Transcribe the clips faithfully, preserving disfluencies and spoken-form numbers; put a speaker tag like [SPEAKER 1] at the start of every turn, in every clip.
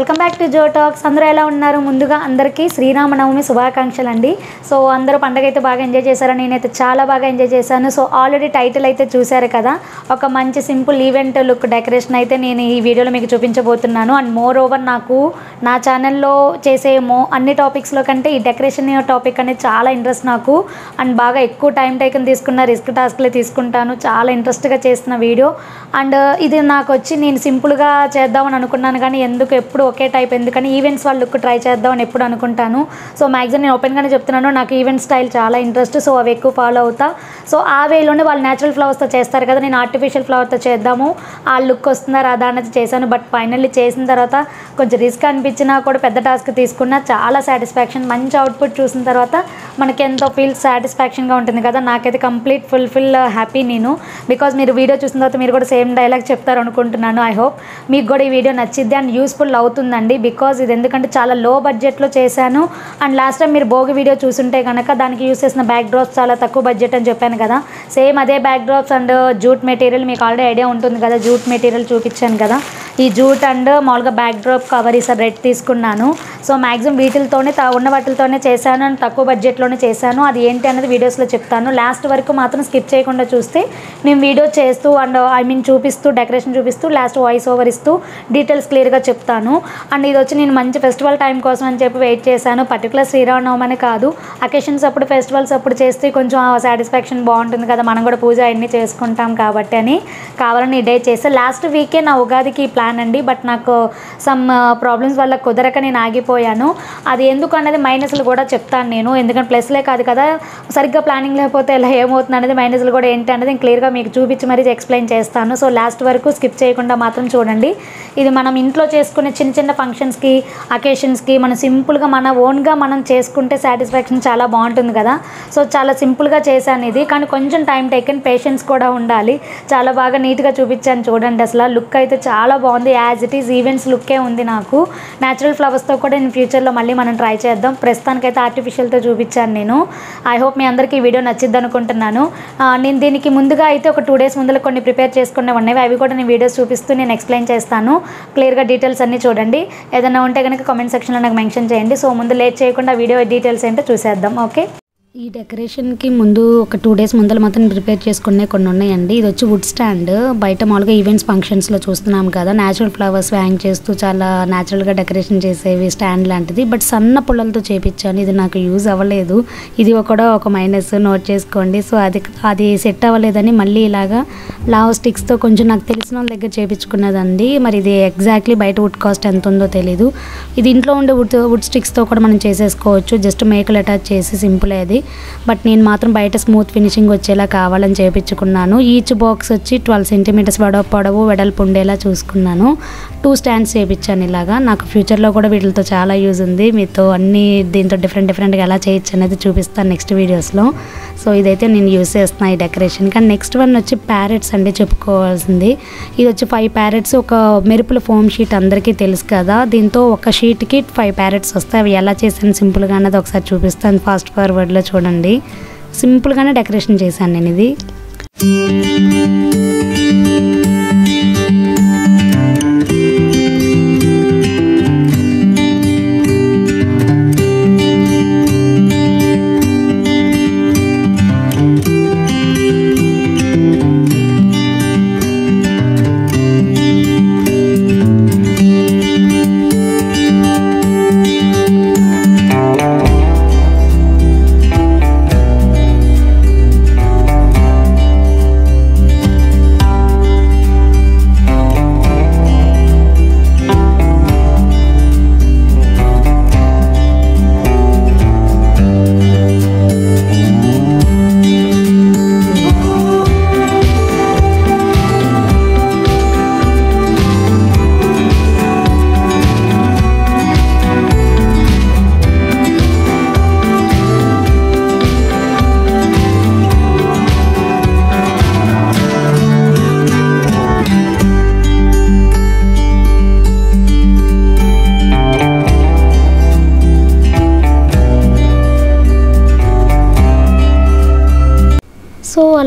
[SPEAKER 1] Welcome back to Jo Talks. అందరూ ఎలా ఉన్నారు? ముందుగా అందరికీ శ్రీరామనవమి శుభాకాంక్షలు అండి. సో అందరూ పండగ అయితే బాగా ఎంజాయ్ చేశారు. నేనైతే చాలా బాగా ఎంజాయ్ చేశాను. సో ఆల్రెడీ టైటిల్ అయితే చూశారు కదా, ఒక మంచి సింపుల్ ఈవెంట్ లుక్ డెకరేషన్ అయితే నేను ఈ వీడియోలో మీకు చూపించబోతున్నాను. అండ్ మోర్ ఓవర్ నాకు నా ఛానల్లో చేసే మో అన్ని టాపిక్స్లో కంటే ఈ డెకరేషన్ టాపిక్ అనేది చాలా ఇంట్రెస్ట్ నాకు. అండ్ బాగా ఎక్కువ టైం టేకన్ తీసుకున్న రిస్క్ టాస్క్లే తీసుకుంటాను. చాలా ఇంట్రెస్ట్గా చేస్తున్న వీడియో. అండ్ ఇది నాకు వచ్చి నేను సింపుల్గా చేద్దామని అనుకున్నాను, కానీ ఎందుకు ఎప్పుడు ఒకే టైప్ ఎందుకని ఈవెంట్స్ వాళ్ళ లుక్ ట్రై చేద్దామని ఎప్పుడు అనుకుంటాను. సో మ్యాక్సిమం నేను ఓపెన్గానే చెప్తున్నాను, నాకు ఈవెంట్ స్టైల్ చాలా ఇంట్రెస్ట్. సో అవి ఎక్కువ ఫాలో అవుతా. సో ఆ వేలోనే వాళ్ళు న్యాచురల్ ఫ్లవర్స్తో చేస్తారు కదా, నేను ఆర్టిఫిషియల్ ఫ్లవర్తో చేద్దాము, ఆ లుక్ వస్తుందా రాదా అన్నది చేశాను. బట్ ఫైనల్లీ చేసిన తర్వాత కొంచెం రిస్క్ అనిపించినా కూడా పెద్ద టాస్క్ తీసుకున్నా చాలా సాటిస్ఫాక్షన్. మంచి అవుట్పుట్ చూసిన తర్వాత మనకి ఎంతో ఫీల్ సాటిస్ఫాక్షన్గా ఉంటుంది కదా. నాకైతే కంప్లీట్ ఫుల్ఫిల్ హ్యాపీ నేను. బికాజ్ మీరు వీడియో చూసిన తర్వాత మీరు కూడా సేమ్ డైలాగ్ చెప్తారు అనుకుంటున్నాను. ఐ హోప్ మీకు కూడా ఈ వీడియో నచ్చిద్ది అండ్ యూస్ఫుల్ అవుతుందండి. బికాజ్ ఇది ఎందుకంటే చాలా లో బడ్జెట్లో చేశాను. అండ్ లాస్ట్ టైం మీరు భోగి వీడియో చూసుంటే కనుక దానికి యూస్ చేసిన బ్యాక్ డ్రాప్స్ చాలా తక్కువ బడ్జెట్ అని చెప్పాను కదా. సేమ్ అదే backdrops and jute material మీకు ఆల్రెడీ ఐడియా ఉంటుంది కదా, జూట్ మెటీరియల్ చూపించాను కదా. ఈ జూట్ అండ్ మామూలుగా బ్యాక్ డ్రాప్ కవర్ ఈసారి రెడ్ తీసుకున్నాను. సో మ్యాక్సిమం వీటితోనే ఉన్న వాటితోనే చేశాను అండ్ తక్కువ బడ్జెట్లోనే చేశాను. అది ఏంటి అనేది వీడియోస్లో చెప్తాను. లాస్ట్ వరకు మాత్రం స్కిప్ చేయకుండా చూస్తే నేను వీడియో చేస్తూ అండ్ ఐ మీన్ చూపిస్తూ డెకరేషన్ చూపిస్తూ లాస్ట్ వాయిస్ ఓవర్ ఇస్తూ డీటెయిల్స్ క్లియర్గా చెప్తాను. అండ్ ఇది వచ్చి నేను మంచి ఫెస్టివల్ టైం కోసం అని చెప్పి వెయిట్ చేశాను. పర్టికులర్ శ్రీరామనవమి అని కాదు, అకేషన్స్ అప్పుడు ఫెస్టివల్స్ అప్పుడు చేస్తే కొంచెం సాటిస్ఫాక్షన్ బాగుంటుంది కదా, మనం కూడా పూజ అన్నీ చేసుకుంటాం కాబట్టి అని కావాలని ఈ డే చేస్తే లాస్ట్ వీకే నా ఉగాదికి ప్లాన్ అండి. బట్ నాకు సమ్ ప్రాబ్లమ్స్ వల్ల కుదరక నేను ఆగిపోయాను. అది ఎందుకు అనేది మైనస్లు కూడా చెప్తాను నేను, ఎందుకంటే ప్లస్లే కాదు కదా, సరిగ్గా ప్లానింగ్ లేకపోతే ఇలా ఏమవుతుంది అనేది మైనస్లు కూడా ఏంటి అనేది నేను క్లియర్గా మీకు చూపించి మరీ ఎక్స్ప్లెయిన్ చేస్తాను. సో లాస్ట్ వరకు స్కిప్ చేయకుండా మాత్రం చూడండి. ఇది మనం ఇంట్లో చేసుకునే చిన్న చిన్న ఫంక్షన్స్కి అకేషన్స్కి మనం సింపుల్గా మన ఓన్గా మనం చేసుకుంటే సాటిస్ఫాక్షన్ చాలా బాగుంటుంది కదా. సో చాలా సింపుల్గా చేశాను ఇది, కానీ కొంచెం టైం టేకన్ పేషెన్స్ కూడా ఉండాలి. చాలా బాగా నీట్గా చూపించాను చూడండి. అసలు లుక్ అయితే చాలా బాగుంది. యాజ్ ఇట్ ఈజ్ ఈవెంట్స్ లుక్కే ఉంది నాకు. న్యాచురల్ ఫ్లవర్స్తో కూడా నేను ఫ్యూచర్లో మళ్ళీ మనం ట్రై చేద్దాం. ప్రస్తుతానికైతే ఆర్టిఫిషియల్తో చూపించాను నేను. ఐ హోప్ మీ అందరికీ ఈ వీడియో నచ్చిద్ది అనుకుంటున్నాను. నేను దీనికి ముందుగా అయితే ఒక టూ డేస్ ముందులో కొన్ని ప్రిపేర్ చేసుకునే ఉన్నాయి, అవి కూడా నేను వీడియోస్ చూపిస్తూ నేను ఎక్స్ప్లెయిన్ చేస్తాను. క్లియర్గా డీటెయిల్స్ అన్నీ చూడండి. ఏదైనా ఉంటే కనుక కామెంట్ సెక్షన్లో నాకు మెన్షన్ చేయండి. సో ముందు లేట్ చేయకుండా వీడియో డీటెయిల్స్ ఏంటో చూసేద్దాం. ఓకే, ఈ డెకరేషన్కి ముందు ఒక టూ డేస్ ముందర మాత్రం ప్రిపేర్ చేసుకునే కొన్ని ఉన్నాయండి. ఇది వచ్చి వుడ్ స్టాండ్. బయట మామూలుగా ఈవెంట్స్ ఫంక్షన్స్లో చూస్తున్నాం కదా, న్యాచురల్ ఫ్లవర్స్ హ్యాంగ్ చేస్తూ చాలా న్యాచురల్గా డెకరేషన్ చేసేవి స్టాండ్ లాంటిది. బట్ సన్న పుల్లలతో చేపించాను, ఇది నాకు యూజ్ అవ్వలేదు. ఇది కూడా ఒక మైనస్, నోట్ చేసుకోండి. సో అది అది సెట్ అవ్వలేదని మళ్ళీ ఇలాగా లావ్ స్టిక్స్తో కొంచెం నాకు తెలిసిన వాళ్ళ దగ్గర చేయించుకున్నదండి. మరి ఇది ఎగ్జాక్ట్లీ బయట వుడ్ కాస్ట్ ఎంత ఉందో తెలీదు. ఇది ఇంట్లో ఉండే వుడ్ వుడ్ స్టిక్స్తో కూడా మనం చేసేసుకోవచ్చు, జస్ట్ మేకలు అటాచ్ చేసి సింపుల్ అది. బట్ నేను మాత్రం బయట స్మూత్ ఫినిషింగ్ వచ్చేలా కావాలని చేయించుకున్నాను. ఈచ్ బాక్స్ వచ్చి ట్వెల్వ్ సెంటీమీటర్స్ పొడవు పొడవు వెడల్పు ఉండేలా చూసుకున్నాను. టూ స్టాండ్స్ చేయించాను ఇలాగా. నాకు ఫ్యూచర్లో కూడా వీటితో చాలా యూజ్ ఉంది. మీతో అన్ని దీంతో డిఫరెంట్ డిఫరెంట్గా ఎలా చేయొచ్చు అనేది చూపిస్తాను నెక్స్ట్ వీడియోస్లో. సో ఇదైతే నేను యూజ్ చేస్తున్నాను ఈ డెకరేషన్. కానీ నెక్స్ట్ వన్ వచ్చి ప్యారెట్స్ అండి చెప్పుకోవాల్సింది. ఇది వచ్చి ఫైవ్ ప్యారెట్స్, ఒక మెరుపుల ఫోమ్ షీట్ అందరికీ తెలుసు కదా, దీంతో ఒక షీట్కి ఫైవ్ ప్యారెట్స్ వస్తాయి. అవి ఎలా చేశాను సింపుల్గా అన్నది ఒకసారి చూపిస్తాను. ఫాస్ట్ ఫార్వర్డ్లో చూడండి, సింపుల్గానే డెకరేషన్ చేశాను నేను ఇది.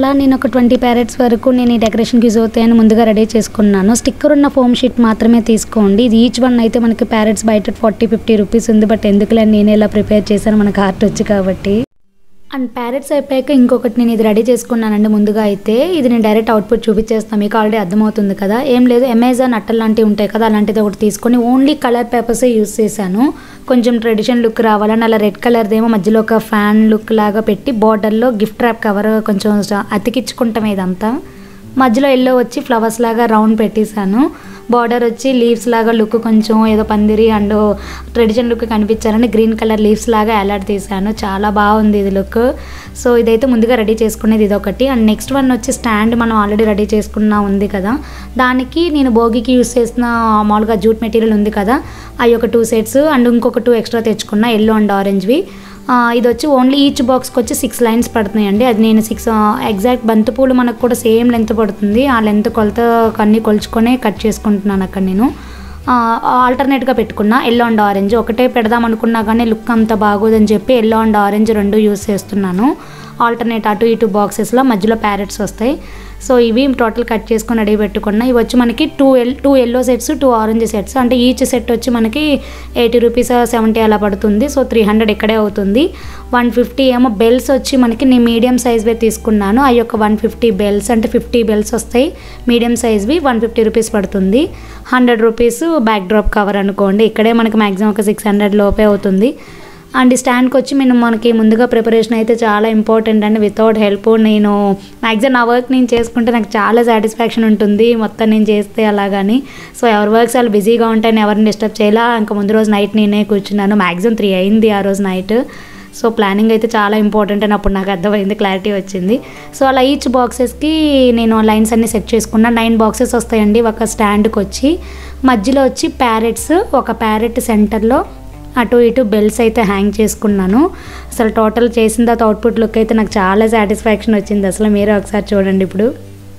[SPEAKER 1] అలా నేను ఒక ట్వంటీ ప్యారెట్స్ వరకు నేను ఈ డెకరేషన్కి యూజ్ అవుతాయని ముందుగా రెడీ చేసుకున్నాను. స్టిక్కర్ ఉన్న ఫోమ్ షీట్ మాత్రమే తీసుకోండి. ఇది ఈచ్ వన్ అయితే మనకి ప్యారెట్స్ బయట ఫార్టీ ఫిఫ్టీ రూపీస్ ఉంది. బట్ ఎందుకులే నేను ఇలా ప్రిపేర్ చేశాను, మనకు ఆర్ట్ వచ్చి కాబట్టి. అండ్ ప్యారెట్స్ అయిపోయాక ఇంకొకటి నేను ఇది రెడీ చేసుకున్నానండి. ముందుగా అయితే ఇది నేను డైరెక్ట్ అవుట్పుట్ చూపించేస్తాను, మీకు ఆల్రెడీ అర్థమవుతుంది కదా. ఏం లేదు, అమెజాన్ అట్టలు లాంటివి ఉంటాయి కదా, అలాంటిది ఒకటి తీసుకొని ఓన్లీ కలర్ పేపర్సే యూజ్ చేశాను. కొంచెం ట్రెడిషన్ లుక్ రావాలని అలా రెడ్ కలర్దేమో మధ్యలో ఒక ఫ్యాన్ లుక్ లాగా పెట్టి బార్డర్లో గిఫ్ట్ ర్యాప్ కవర్ కొంచెం అతికించుకుంటాం. ఇదంతా మధ్యలో ఎల్లో వచ్చి ఫ్లవర్స్ లాగా రౌండ్ పెట్టేశాను. బార్డర్ వచ్చి లీవ్స్ లాగా లుక్ కొంచెం ఏదో పందిరి అండ్ ట్రెడిషన్ లుక్ కనిపించాలని గ్రీన్ కలర్ లీవ్స్ లాగా అలర్ట్ తీసాను. చాలా బాగుంది ఇది లుక్. సో ఇదైతే ముందుగా రెడీ చేసుకునేది ఇది ఒకటి. అండ్ నెక్స్ట్ వన్ వచ్చి స్టాండ్ మనం ఆల్రెడీ రెడీ చేసుకున్నా ఉంది కదా, దానికి నేను భోగికి యూస్ చేసిన మామూలుగా జూట్ మెటీరియల్ ఉంది కదా, అవి ఒక టూ సెట్స్ అండ్ ఇంకొక టూ ఎక్స్ట్రా తెచ్చుకున్నా, ఎల్లో అండ్ ఆరెంజ్వి. ఇది వచ్చి ఓన్లీ ఈచ్ బాక్స్కి వచ్చి సిక్స్ లైన్స్ పడుతున్నాయండి. అది నేను సిక్స్ ఎగ్జాక్ట్ బంతిపూలు మనకు కూడా సేమ్ లెంత్ పడుతుంది. ఆ లెంత్ కొలత అన్నీ కొలుచుకొని కట్ చేసుకుంటున్నాను అక్కడ నేను. ఆల్టర్నేట్గా పెట్టుకున్నా ఎల్లో అండ్ ఆరెంజ్. ఒకటే పెడదాం అనుకున్నా కానీ లుక్ అంత బాగోదని చెప్పి ఎల్లో అండ్ ఆరెంజ్ రెండు యూస్ చేస్తున్నాను. ఆల్టర్నేట్ అటు ఇటు బాక్సెస్లో మధ్యలో ప్యారెట్స్ వస్తాయి. సో ఇవి టోటల్ కట్ చేసుకొని రెడీ పెట్టుకున్నా. ఇవి వచ్చి మనకి two L two yellow sets two orange sets, అంటే ఈచ్ సెట్ వచ్చి మనకి ఎయిటీ రూపీస్ సెవెంటీ అలా పడుతుంది. సో త్రీ హండ్రెడ్ ఇక్కడే అవుతుంది. వన్ ఫిఫ్టీ ఏమో బెల్స్ వచ్చి మనకి నేను మీడియం సైజ్వే తీసుకున్నాను. అవి ఒక వన్ ఫిఫ్టీ బెల్స్ అంటే ఫిఫ్టీ బెల్స్ వస్తాయి మీడియం సైజ్వి, వన్ ఫిఫ్టీ రూపీస్ పడుతుంది. Hundred rupees backdrop cover అనుకోండి, ఇక్కడే మనకి మ్యాక్సిమం ఒక సిక్స్ హండ్రెడ్ లోపే అవుతుంది. అండ్ స్టాండ్కి వచ్చి నేను మనకి ముందుగా ప్రిపరేషన్ అయితే చాలా ఇంపార్టెంట్ అండి. వితౌట్ హెల్ప్ నేను మ్యాక్సిమం నా వర్క్ నేను చేసుకుంటే నాకు చాలా సాటిస్ఫాక్షన్ ఉంటుంది మొత్తం నేను చేస్తే అలాగని. సో ఎవరి వర్క్స్ వాళ్ళు బిజీగా ఉంటాయని ఎవరిని డిస్టర్బ్ చేయాలా, ఇంకా ముందు రోజు నైట్ నేనే కూర్చున్నాను. మ్యాక్సిమం త్రీ అయింది ఆ రోజు నైట్. సో ప్లానింగ్ అయితే చాలా ఇంపార్టెంట్ అని అప్పుడు నాకు అర్థమైంది, క్లారిటీ వచ్చింది. సో అలా ఈచ్ బాక్సెస్కి నేను లైన్స్ అన్నీ సెట్ చేసుకున్నా. నైన్ బాక్సెస్ వస్తాయండి ఒక స్టాండ్కి వచ్చి. మధ్యలో వచ్చి ప్యారెట్స్, ఒక ప్యారెట్ సెంటర్లో అటు ఇటు బెల్స్ అయితే హ్యాంగ్ చేసుకున్నాను. అసలు టోటల్ చేసిన తర్వాత అవుట్పుట్ లుక్ అయితే నాకు చాలా సాటిస్ఫాక్షన్ వచ్చింది. అసలు మీరే ఒకసారి చూడండి ఇప్పుడు.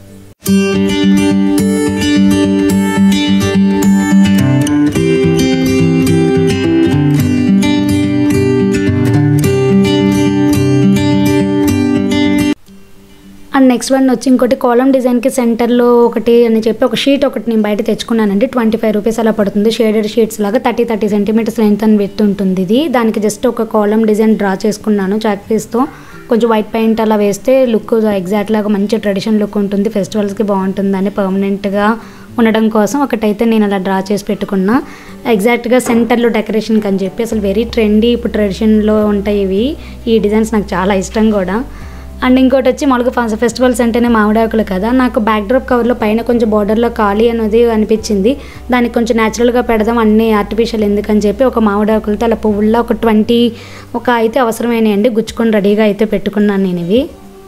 [SPEAKER 1] అండ్ నెక్స్ట్ వన్ వచ్చి ఇంకోటి కాలమ్ డిజైన్కి సెంటర్లో ఒకటి అని చెప్పి ఒక షీట్ ఒకటి నేను బయట తెచ్చుకున్నానండి. ట్వంటీ ఫైవ్ రూపీస్ అలా పడుతుంది. షేడెడ్ షీట్స్ లాగా థర్టీ థర్టీ సెంటీమీటర్స్ లెంత్ అని విత్ ఉంటుంది ఇది. దానికి జస్ట్ ఒక కాలమ్ డిజైన్ డ్రా చేసుకున్నాను చాక్ పీస్తో. కొంచెం వైట్ పెయింట్ అలా వేస్తే లుక్ ఎగ్జాక్ట్ లాగా మంచి ట్రెడిషన్ లుక్ ఉంటుంది, ఫెస్టివల్స్కి బాగుంటుందని పర్మనెంట్గా ఉండడం కోసం ఒకటైతే నేను అలా డ్రా చేసి పెట్టుకున్నా. ఎగ్జాక్ట్గా సెంటర్లో డెకరేషన్కి అని చెప్పి. అసలు వెరీ ట్రెండీ, ఇప్పుడు ట్రెడిషన్లో ఉంటాయి ఇవి. ఈ డిజైన్స్ నాకు చాలా ఇష్టం కూడా. అండ్ ఇంకోటి వచ్చి మామూలుగా ఫెస్టివల్స్ అంటేనే మామిడాకులు కదా, నాకు బ్యాక్ డ్రాప్ కవర్లో పైన కొంచెం బార్డర్లో ఖాళీ అనేది అనిపించింది. దానికి కొంచెం న్యాచురల్గా పెడదాం, అన్నీ ఆర్టిఫిషియల్ ఎందుకని చెప్పి ఒక మామిడాకులతో అలా పువ్వుల్లో ఒక ట్వంటీ ఒక అయితే అవసరమైనాయండి, గుచ్చుకొని రెడీగా అయితే పెట్టుకున్నాను నేను ఇవి.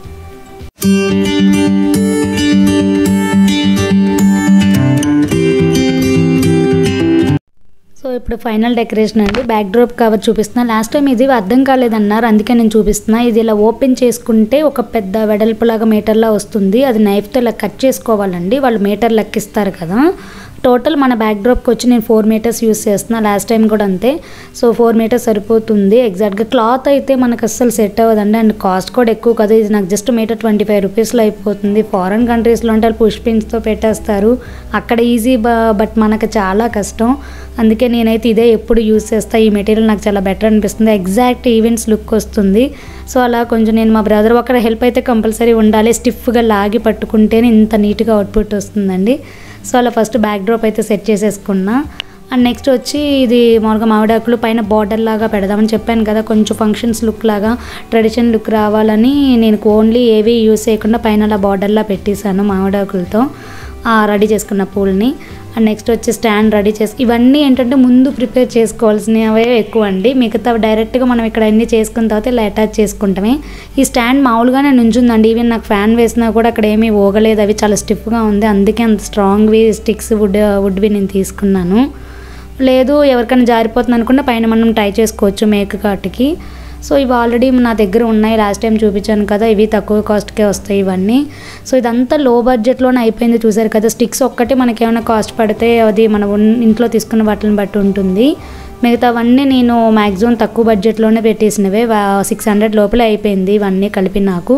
[SPEAKER 1] సో ఇప్పుడు ఫైనల్ డెకరేషన్ అండి. బ్యాక్ డ్రాప్ కవర్ చూపిస్తున్నా. లాస్ట్ టైం ఇది అర్థం కాలేదన్నారు, అందుకే నేను చూపిస్తున్నా. ఇది ఇలా ఓపెన్ చేసుకుంటే ఒక పెద్ద వెడల్పులాగా మీటర్లా వస్తుంది. అది నైఫ్తో ఇలా కట్ చేసుకోవాలండి, వాళ్ళు మీటర్ లెక్కిస్తారు కదా. టోటల్ మన బ్యాక్ డ్రాప్కి వచ్చి నేను ఫోర్ మీటర్స్ యూస్ చేస్తున్నా, లాస్ట్ టైం కూడా అంతే. సో ఫోర్ మీటర్స్ సరిపోతుంది ఎగ్జాక్ట్గా. క్లాత్ అయితే మనకు అస్సలు సెట్ అవ్వదండి, అండ్ కాస్ట్ కూడా ఎక్కువ కదా. ఇది నాకు జస్ట్ మీటర్ ట్వంటీ ఫైవ్ రూపీస్లో అయిపోతుంది. ఫారెన్ కంట్రీస్లో అంటే వాళ్ళు పుష్ పిన్స్తో పెట్టేస్తారు, అక్కడ ఈజీ, బట్ మనకు చాలా కష్టం. అందుకే నేనైతే ఇదే ఎప్పుడు యూస్ చేస్తాను. ఈ మెటీరియల్ నాకు చాలా బెటర్ అనిపిస్తుంది, ఎగ్జాక్ట్ ఈవెంట్స్ లుక్ వస్తుంది. సో అలా కొంచెం నేను మా బ్రదర్ ఒకడ హెల్ప్ అయితే కంపల్సరీ ఉండాలి, స్టిఫ్గా లాగి పట్టుకుంటేనే ఇంత నీట్గా అవుట్పుట్ వస్తుందండి. సో అలా ఫస్ట్ బ్యాక్ డ్రాప్ అయితే సెట్ చేసేసుకున్నా. అండ్ నెక్స్ట్ వచ్చి ఇది మామూలుగా మామిడాకులు పైన బార్డర్ లాగా పెడదామని చెప్పాను కదా, కొంచెం ఫంక్షన్స్ లుక్ లాగా ట్రెడిషన్ లుక్ రావాలని నేను ఓన్లీ ఏవి యూస్ చేయకుండా పైన అలా బార్డర్లా పెట్టేశాను మామిడాకులతో రెడీ చేసుకున్న పూల్ని. అండ్ నెక్స్ట్ వచ్చి స్టాండ్ రెడీ చేసి, ఇవన్నీ ఏంటంటే ముందు ప్రిపేర్ చేసుకోవాల్సినవే ఎక్కువ అండి. మిగతా డైరెక్ట్గా మనం ఇక్కడ అన్నీ చేసుకున్న తర్వాత ఇలా అటాచ్ చేసుకుంటామే. ఈ స్టాండ్ మామూలుగానే నుంచుందండి, ఈవెన్ నాకు ఫ్యాన్ వేసినా కూడా అక్కడ ఏమీ ఓగలేదు, అవి చాలా స్టిఫ్గా ఉంది. అందుకే అంత స్ట్రాంగ్వి స్టిక్స్ వుడ్ వుడ్వి నేను తీసుకున్నాను. లేదు ఎవరికైనా జారిపోతుంది అనుకుంటే పైన మనం ట్రై చేసుకోవచ్చు మేక్ కాటికి. సో ఇవి ఆల్రెడీ నా దగ్గర ఉన్నాయి, లాస్ట్ టైం చూపించాను కదా, ఇవి తక్కువ కాస్ట్కే వస్తాయి ఇవన్నీ. సో ఇదంతా లో బడ్జెట్లోనే అయిపోయింది, చూసారు కదా. స్టిక్స్ ఒక్కటి మనకి ఏమైనా కాస్ట్ పడితే అది మనం ఇంట్లో తీసుకున్న వాటిని బట్టి ఉంటుంది. మిగతావన్నీ నేను మ్యాక్సిమం తక్కువ బడ్జెట్లోనే పెట్టేసినవే, సిక్స్ హండ్రెడ్ లోపలే అయిపోయింది ఇవన్నీ కలిపి నాకు.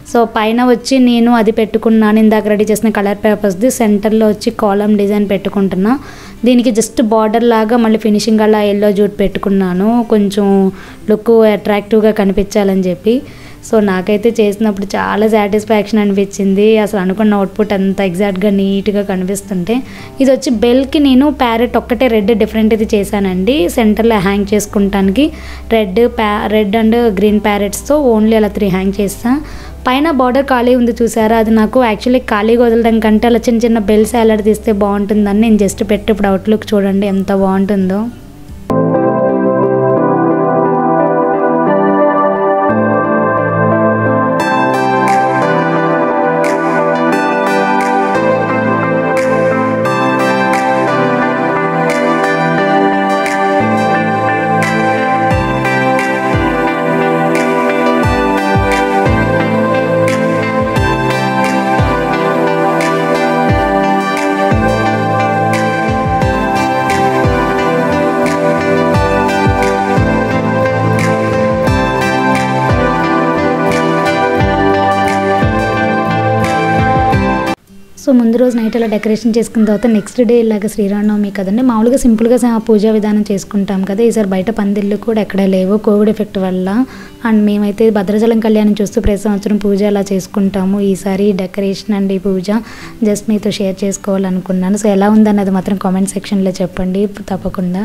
[SPEAKER 1] సో పైన వచ్చి నేను అది పెట్టుకున్నాను, ఇందాక రెడీ చేసిన కలర్ పేపర్స్ది. సెంటర్లో వచ్చి కాలం డిజైన్ పెట్టుకుంటున్నా. దీనికి జస్ట్ బార్డర్ లాగా మళ్ళీ ఫినిషింగ్ అలా ఎల్లో జూట్ పెట్టుకున్నాను, కొంచెం లుక్ అట్రాక్టివ్గా కనిపించాలని చెప్పి. సో నాకైతే చేసినప్పుడు చాలా సాటిస్ఫాక్షన్ అనిపించింది. అసలు అనుకున్న అవుట్పుట్ అంత ఎగ్జాక్ట్గా నీట్గా కనిపిస్తుంటే. ఇది వచ్చి బెల్కి నేను ప్యారెట్ ఒక్కటే రెడ్ డిఫరెంట్ ఇది చేశానండి, సెంటర్లో హ్యాంగ్ చేసుకుంటానికి. రెడ్ ప్యా రెడ్ అండ్ గ్రీన్ ప్యారెట్స్తో ఓన్లీ అలా త్రీ హ్యాంగ్ చేస్తాను. పైన బార్డర్ ఖాళీ ఉంది చూసారా, అది నాకు యాక్చువల్లీ ఖాళీగా వదలడం కంటే అలా చిన్న చిన్న బెల్స్ అలాంటి తీస్తే బాగుంటుందని నేను జస్ట్ పెట్టి ఇప్పుడు అవుట్లుక్ చూడండి ఎంత బాగుంటుందో. సో ముందు రోజు నైట్ అలా డెకరేషన్ చేసుకున్న తర్వాత నెక్స్ట్ డే ఇలాగ శ్రీరామనవమి కదండి, మామూలుగా సింపుల్గా పూజా విధానం చేసుకుంటాం కదా. ఈసారి బయట పందిళ్ళు కూడా ఎక్కడా లేవు కోవిడ్ ఎఫెక్ట్ వల్ల. అండ్ మేమైతే భద్రాచలం కళ్యాణం చూస్తూ ప్రతి సంవత్సరం పూజ అలా చేసుకుంటాము. ఈసారి డెకరేషన్ అండ్ ఈ పూజ జస్ట్ మీతో షేర్ చేసుకోవాలనుకున్నాను. సో ఎలా ఉందన్నది మాత్రం కామెంట్ సెక్షన్లో చెప్పండి తప్పకుండా.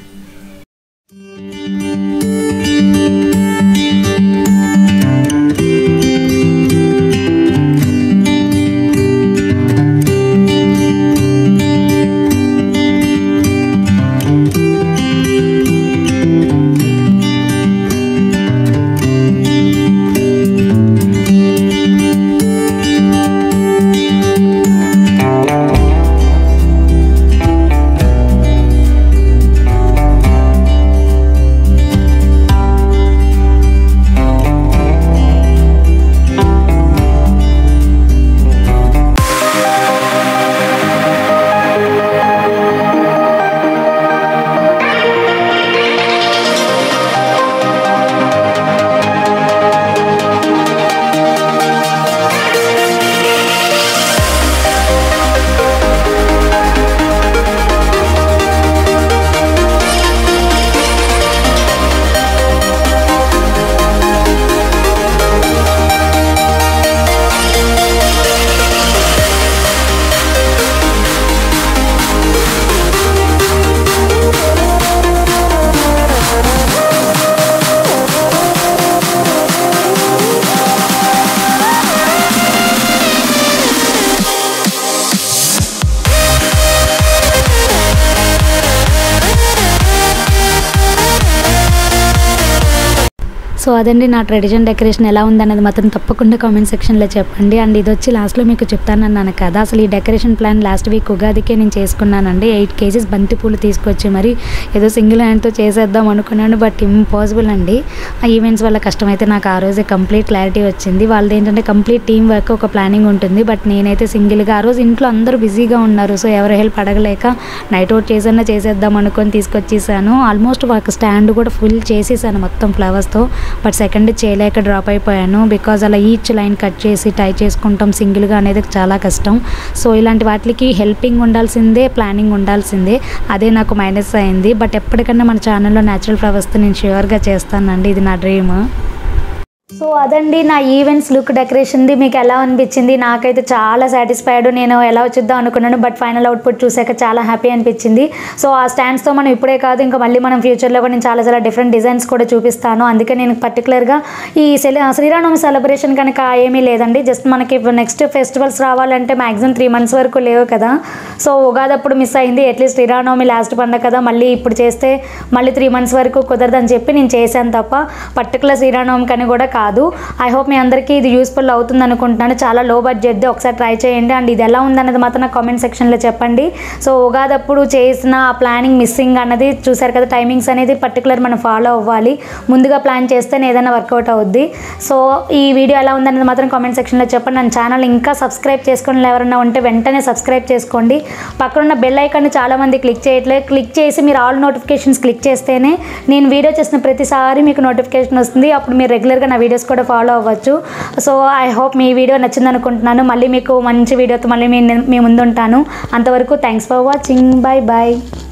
[SPEAKER 1] సో అదండి నా ట్రెడిషన్ డెకరేషన్ ఎలా ఉందన్నది మాత్రం తప్పకుండా కామెంట్ సెక్షన్లో చెప్పండి. అండ్ ఇది వచ్చి లాస్ట్లో మీకు చెప్తానన్నాను కదా, అసలు ఈ డెకరేషన్ ప్లాన్ లాస్ట్ వీక్ ఉగాదికే నేను చేసుకున్నానండి. ఎయిట్ కేజీస్ బంతి పూలు తీసుకొచ్చి మరి ఏదో సింగిల్ హ్యాండ్తో చేసేద్దాం అనుకున్నాను, బట్ ఇంపాసిబుల్ అండి. ఆ ఈవెంట్స్ వల్ల కష్టమైతే నాకు ఆ రోజే కంప్లీట్ క్లారిటీ వచ్చింది. వాళ్ళది ఏంటంటే కంప్లీట్ టీం వర్క్, ఒక ప్లానింగ్ ఉంటుంది. బట్ నేనైతే సింగిల్గా ఆ రోజు ఇంట్లో అందరూ బిజీగా ఉన్నారు, సో ఎవరు హెల్ప్ అడగలేక నైట్ అవుట్ చేసన్నా చేసేద్దాం అనుకొని తీసుకొచ్చేసాను. ఆల్మోస్ట్ ఒక స్టాండ్ కూడా ఫుల్ చేసేసాను మొత్తం ఫ్లవర్స్తో. బట్ సెకండ్ చేయలేక డ్రాప్ అయిపోయాను, బికాజ్ అలా ఈచ్ లైన్ కట్ చేసి టై చేసుకుంటాం సింగిల్గా అనేది చాలా కష్టం. సో ఇలాంటి వాటికి హెల్పింగ్ ఉండాల్సిందే, ప్లానింగ్ ఉండాల్సిందే, అదే నాకు మైనస్ అయింది. బట్ ఎప్పటికన్నా మన ఛానల్లో న్యాచురల్ ఫ్లవర్స్తో నేను ష్యూర్గా చేస్తానండి, ఇది నా డ్రీమ్. సో అదండి నా ఈవెంట్స్ లుక్ డెకరేషన్ది. మీకు ఎలా అనిపించింది? నాకైతే చాలా సాటిస్ఫైడ్. నేను ఎలా వచ్చిద్దాం అనుకున్నాను, బట్ ఫైనల్ అవుట్పుట్ చూసాక చాలా హ్యాపీ అనిపించింది. సో ఆ స్టాండ్స్తో మనం ఇప్పుడే కాదు, ఇంకా మళ్ళీ మనం ఫ్యూచర్లో కూడా నేను చాలా చాలా డిఫరెంట్ డిజైన్స్ కూడా చూపిస్తాను. అందుకే నేను పర్టికులర్గా ఈ సెల శ్రీరామనవమి సెలబ్రేషన్ కనుక ఏమీ లేదండి. జస్ట్ మనకి నెక్స్ట్ ఫెస్టివల్స్ రావాలంటే మ్యాక్సిమం త్రీ మంత్స్ వరకు లేవు కదా. సో ఉగాది అప్పుడు మిస్ అయింది, అట్లీస్ట్ శ్రీరామనవమి లాస్ట్ పండుగ కదా, మళ్ళీ ఇప్పుడు చేస్తే మళ్ళీ త్రీ మంత్స్ వరకు కుదరదని చెప్పి నేను చేశాను తప్ప పర్టికులర్ శ్రీరామనవమి కని కూడా కాదు. ఐ హోప్ మీ అందరికీ ఇది యూస్ఫుల్ అవుతుంది అనుకుంటున్నాను. చాలా లో బడ్జెట్ది, ఒకసారి ట్రై చేయండి. అండ్ ఇది ఎలా ఉందన్నది మాత్రం నాకు కామెంట్ సెక్షన్లో చెప్పండి. సో ఉగాది అప్పుడు చేసిన ఆ ప్లానింగ్ మిస్సింగ్ అన్నది చూసారు కదా, టైమింగ్స్ అనేది పర్టికులర్ మనం ఫాలో అవ్వాలి. ముందుగా ప్లాన్ చేస్తేనే ఏదైనా వర్కౌట్ అవుద్ది. సో ఈ వీడియో ఎలా ఉందన్నది మాత్రం కామెంట్ సెక్షన్లో చెప్పండి. నా ఛానల్ ఇంకా సబ్స్క్రైబ్ చేసుకుని ఎవరైనా ఉంటే వెంటనే సబ్స్క్రైబ్ చేసుకోండి. పక్కనున్న బెల్ ఐకాన్ చాలామంది క్లిక్ చేయట్లేదు, క్లిక్ చేసి మీరు ఆల్ నోటిఫికేషన్స్ క్లిక్ చేస్తేనే నేను వీడియో చేసిన ప్రతిసారి మీకు నోటిఫికేషన్ వస్తుంది. అప్పుడు మీరు రెగ్యులర్గా నా వీడియోస్ కూడా ఫాలో అవ్వచ్చు. సో ఐ హోప్ మీ వీడియో నచ్చింది అనుకుంటున్నాను. మళ్ళీ మీకు మంచి వీడియోతో మళ్ళీ మీ మీ ముందు ఉంటాను. అంతవరకు thanks for watching. Bye bye.